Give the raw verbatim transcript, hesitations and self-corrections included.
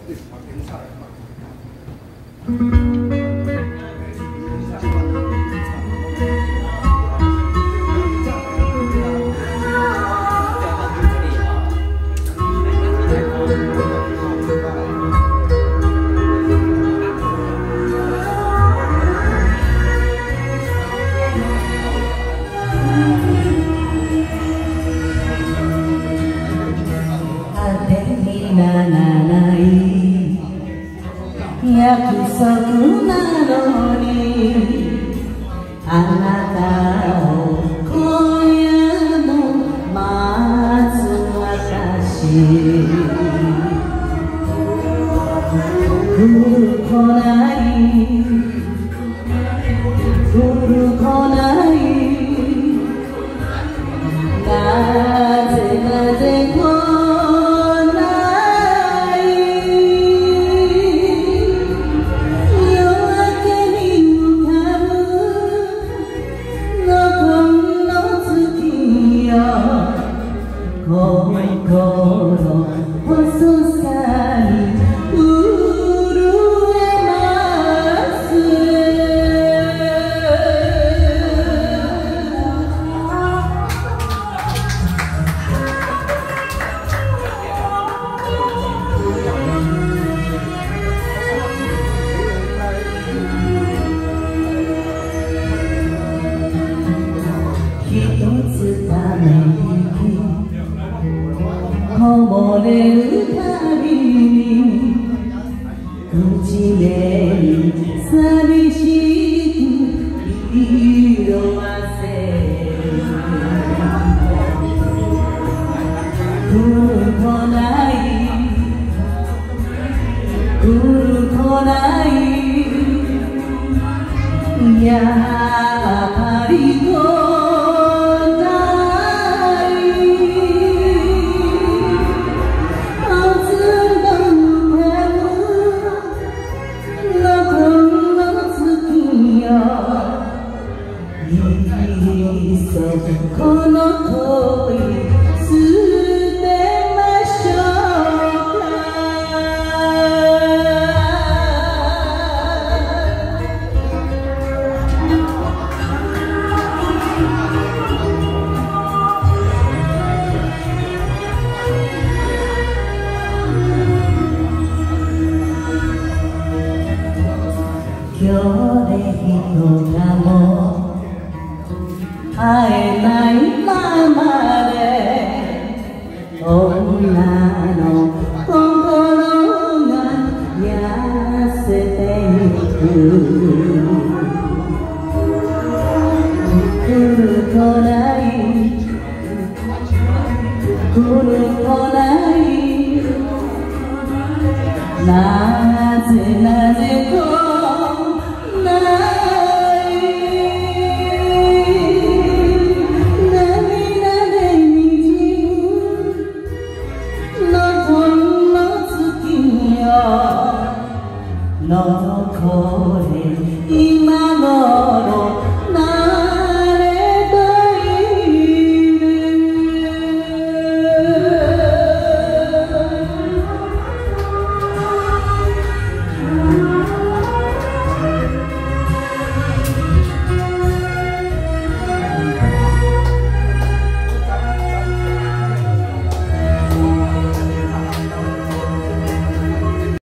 約束なのにあなたを今夜も待つ私来る来ない来る来ないなぜなぜこ心細さに震えます一つためこぼれるたびに口で寂しく色あせ来る来ない来る来ないやっぱり来この恋捨てましょうか今日で人がも会えないままで女の心が痩せてゆく来る来ない来る来ないなぜなぜと残れ今